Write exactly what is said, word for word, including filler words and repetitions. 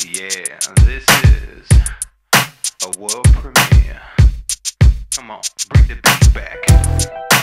Yeah, this is a world premiere. Come on, bring the beat back.